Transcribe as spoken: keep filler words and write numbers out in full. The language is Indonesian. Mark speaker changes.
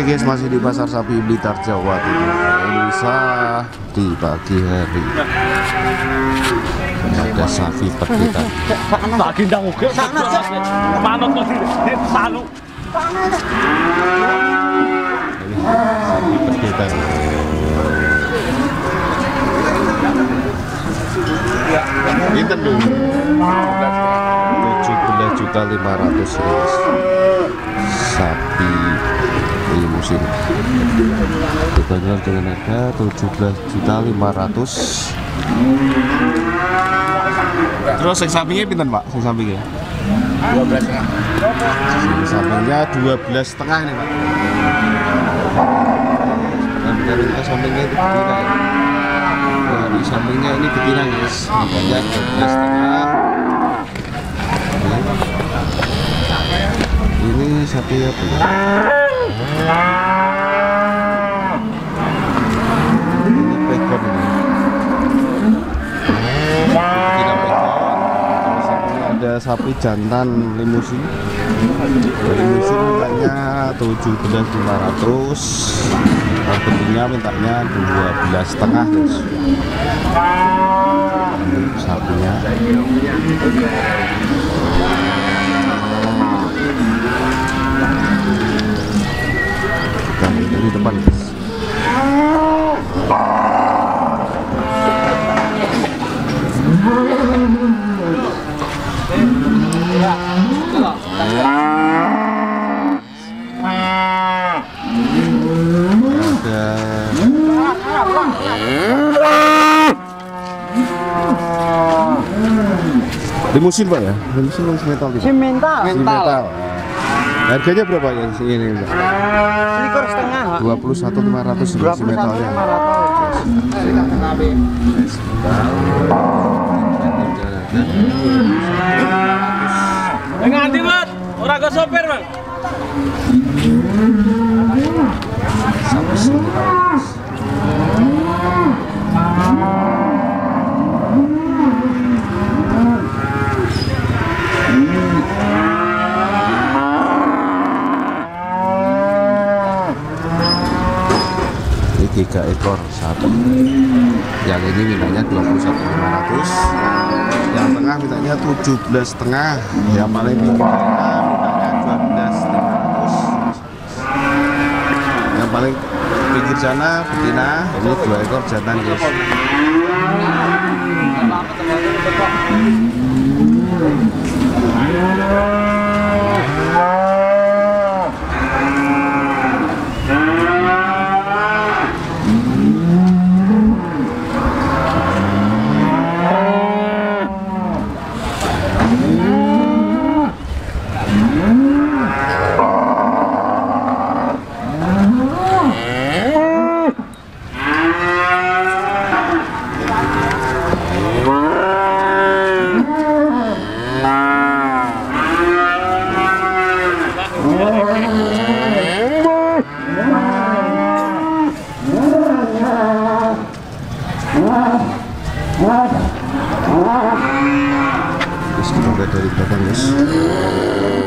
Speaker 1: Oke guys, masih di Pasar Sapi Blitar, Jawa Timur, Indonesia di pagi hari. Ada sapi perditan.
Speaker 2: Tak gendang uga. Manut kok di salu.
Speaker 1: Sapi perditan. Pinten dulu. tujuh belas juta lima ratus ribu. Sapi limusin dibanderol dengan harga tujuh belas juta lima ratus. Terus yang sampingnya pinten Pak? Yang sampingnya
Speaker 3: dua belas setengah.
Speaker 1: yang sampingnya dua belas setengah nih Pak. Dan dari kita sampingnya itu betina ya. Dari sampingnya ini betina guys, harganya dua belas setengah. Ini sapi apa ya? Ini pegon ini. Betina pegon. Terus ini ada sapi jantan limusin. Limusin mintanya tujuh belas lima ratus. Dan betina mintanya dua belas setengah guys. Ini sapinya. Di depan guys. Ada limusin Pak ya? Limusin yang semetal gitu?
Speaker 3: Semental.
Speaker 1: Semetal. Harganya berapa ya ini?
Speaker 3: Selikur setengah.
Speaker 1: Dua puluh satu lima ratus semetalnya.
Speaker 2: Nganti Mat, ora go sopir, Bang.
Speaker 1: Sapi semetal. Tiga ekor sapi. Yang ini mintanya dua puluh satu lima ratus. Yang tengah mintanya tujuh belas setengah. Yang paling pinggirnya mintanya dua belas lima ratus. Yang paling pinggir sana betina. Ini dua ekor jantan guys. Terus kita lihat dari belakang guys.